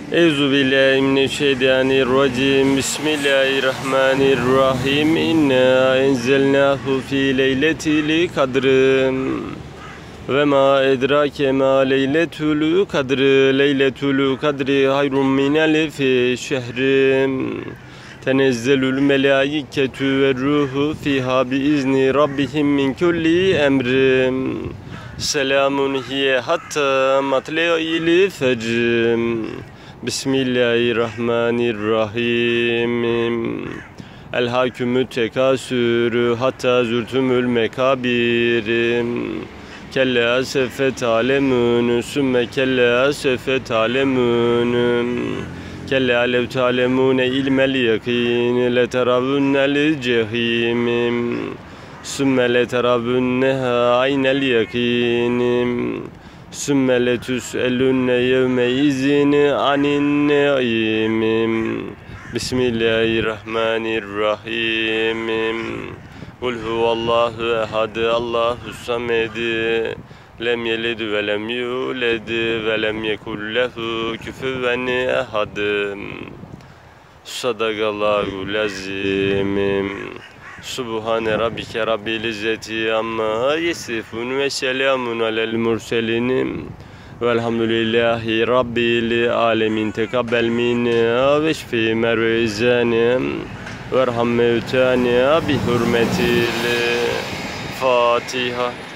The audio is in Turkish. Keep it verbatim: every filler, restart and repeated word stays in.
Euzubillahimineşşeytanirracim. Bismillahirrahmanirrahim. İnna enzelnahu fi leyletil kadr. Ve ma edrake ma leyletul kadr. Leyletul kadri hayrun min elfi şehrim. Tenezzelül melaiketü ve ruhu fiha biizni rabbihim min kulli emrim. Selamun hiye hatta matle'il fecr. Bismillahirrahmanirrahim. El-hakümü tekasürü hatta zürtümül mekabir. Kelle sefet alemun sümme kelle sefet alemun. Kelle alev talemune ilmel yakin leteravunnel cehim. Sümme leteravunnha aynel yakin. Sümme letüs'elünne yevme izin anin ne'imim. Bismillahirrahmanirrahim. Kul huvallahu ehad, Allahu samed. Lem yelid ve lem yulad ve lem yekul lehu küfüven ehad. Sadakallahul azim. Subhane rabbike rabbil izzeti amma yesifun ve selamun alel murselin. Velhamdülillahi rabbil alemin. Tekabbel minna ve şfi mervezana verham mevtana bi hurmetil Fatiha.